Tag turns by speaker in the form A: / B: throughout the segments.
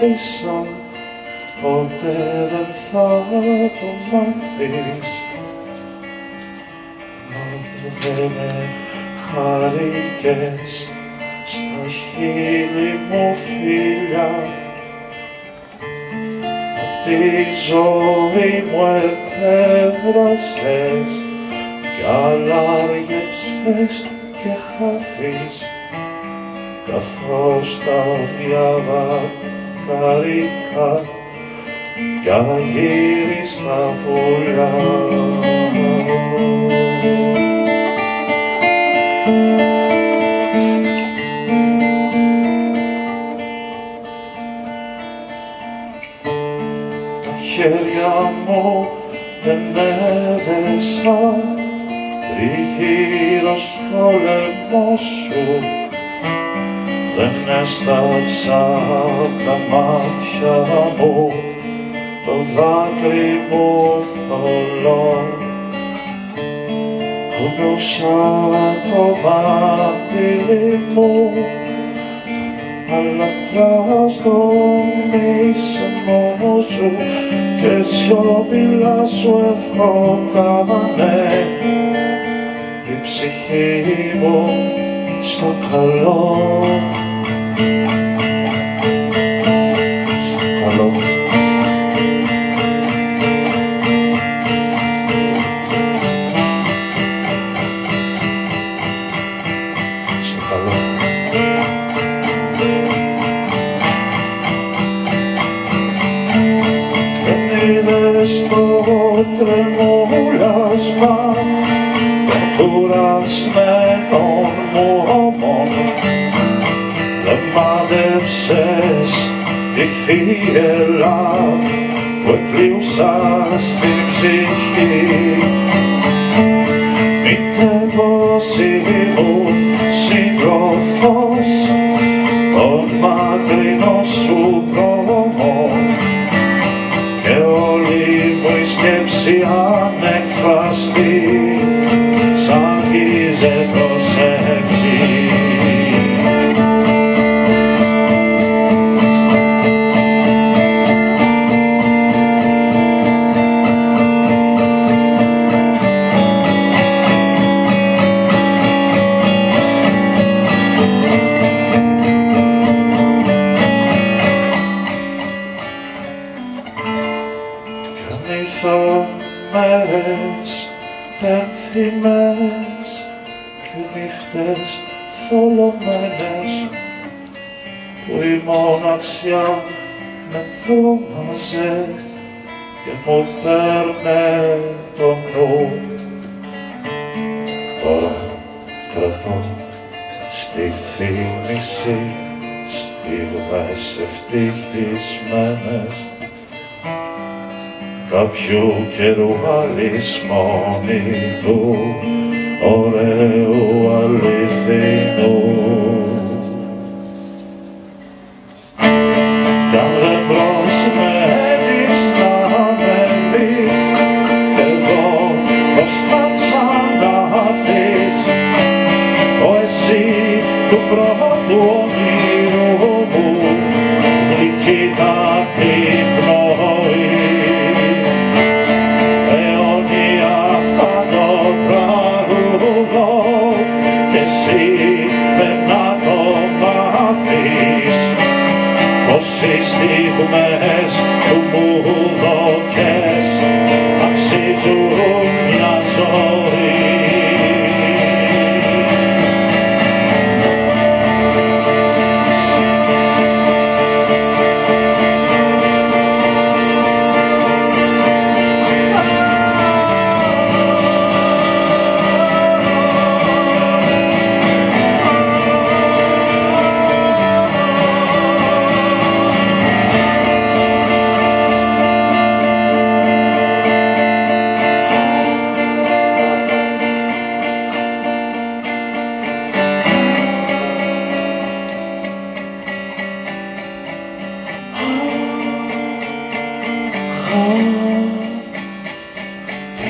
A: αγάπησα, ποτέ δεν θα το μάθεις. Αν δεν με χαρήκες στα χείλη μου φίλια, απ' τη ζωή μου επέβρασες κι αλλάργεψες και χάθεις, καθώς τα διαβαταρικά κι αγύριστα πουλιά. Τα χέρια μου δεν έδεσα τριγύρω στο λαιμό σου, δεν έσταξα τα μάτια μου το δάκρυ μου θολό, κουνούσα το μάτιλι μου αλαφρά στο μίσημο σου και σιωπηλά σου ευχότανε η ψυχή μου στο καλό. Στο καλό. Στο καλό. Δεν είδες το τρεμούλασμα των κουρασμένων μου ώμων, δεν μάντεψες τη θύελλα που εκλείουσα στην ψυχή. Μήτε πως ήμουν σύντροφος των μακρινών σου δρόμων και όλη μου η σκέψη ανεκφραστή σαν γίζε προσευχή. Ήρθαν μέρες πένθυμες και νύχτες θολωμένες που η μοναξιά με τρόμαζε και μου παίρνε το νου. Τώρα κρατώ στη θύμηση στιγμές ευτυχισμένες κάποιου καιρού αλυσμονητού, ωραίου αληθινού. Κι αν δεν προσμένεις να με δεις, εγώ πως θα ξαναρθείς, εσύ του πρώτου όνειρου μου γλυκύτα την πνοή. Πόσες στιγμές που μου δώκες αξίζουν μια ζωή.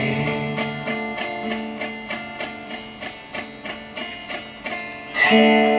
B: Thank you.